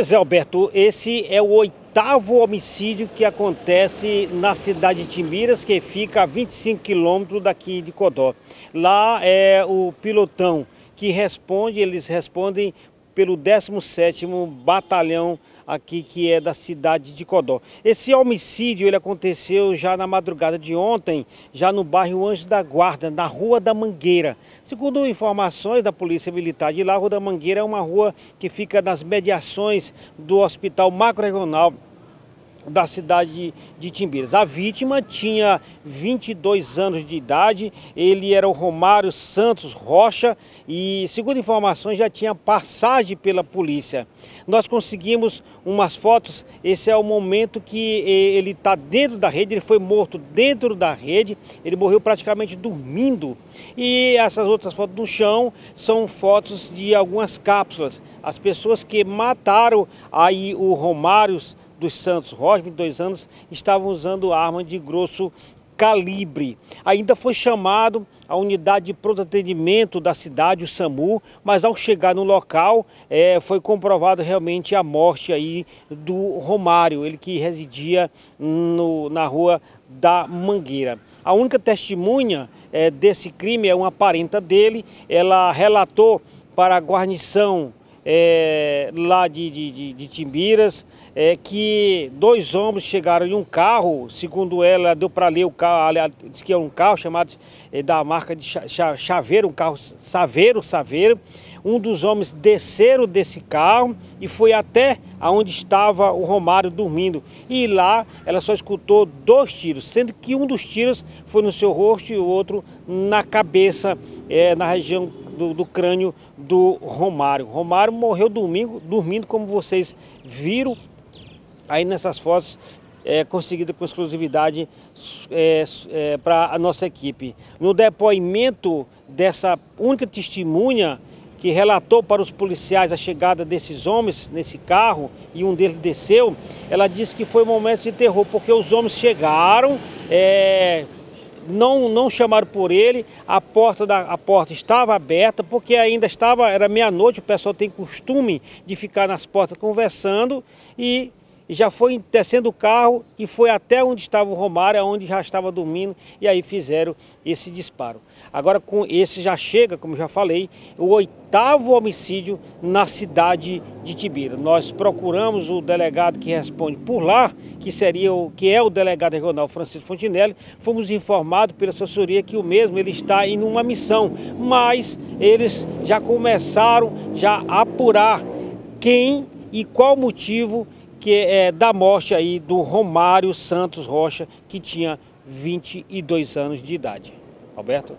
Pois é, Alberto, esse é o oitavo homicídio que acontece na cidade de Timbiras, que fica a 25 quilômetros daqui de Codó. Lá é o pilotão que responde, eles respondem pelo 17º Batalhão aqui, que é da cidade de Codó. Esse homicídio ele aconteceu já na madrugada de ontem, já no bairro Anjo da Guarda, na Rua da Mangueira. Segundo informações da Polícia Militar de lá, a Rua da Mangueira é uma rua que fica nas mediações do Hospital Macro-Regional da cidade de Timbiras. A vítima tinha 22 anos de idade, ele era o Romário Santos Rocha e, segundo informações, já tinha passagem pela polícia. Nós conseguimos umas fotos, esse é o momento que ele está dentro da rede, ele foi morto dentro da rede, ele morreu praticamente dormindo. E essas outras fotos no chão são fotos de algumas cápsulas. As pessoas que mataram aí o Romário dos Santos Rocha, 22 anos, estavam usando arma de grosso calibre. Ainda foi chamado a unidade de pronto atendimento da cidade, o SAMU, mas ao chegar no local foi comprovado realmente a morte aí do Romário, ele que residia na Rua da Mangueira. A única testemunha desse crime é uma parenta dele, ela relatou para a guarnição lá de Timbiras, que dois homens chegaram em um carro, segundo ela, deu para ler o carro, ela disse que é um carro chamado da marca de Chaveiro, um carro Saveiro. Um dos homens desceram desse carro e foi até onde estava o Romário dormindo. E lá ela só escutou 2 tiros, sendo que um dos tiros foi no seu rosto e o outro na cabeça, na região do crânio do Romário. Romário morreu dormindo, como vocês viram aí nessas fotos conseguidas com exclusividade para a nossa equipe. No depoimento dessa única testemunha que relatou para os policiais a chegada desses homens nesse carro e um deles desceu, ela disse que foi um momento de terror, porque os homens chegaram, não chamaram por ele, a porta estava aberta, porque ainda era meia-noite, o pessoal tem costume de ficar nas portas conversando, e já foi descendo o carro e foi até onde estava o Romário, onde já estava dormindo, e aí fizeram esse disparo. Agora com esse já chega, como já falei, o 8º homicídio na cidade de Timbiras. Nós procuramos o delegado que responde por lá, que é o delegado regional Francisco Fontinelli. Fomos informados pela assessoria que o mesmo ele está em uma missão, mas eles já começaram a apurar quem e qual motivo da morte aí do Romário Santos Rocha, que tinha 22 anos de idade. Alberto?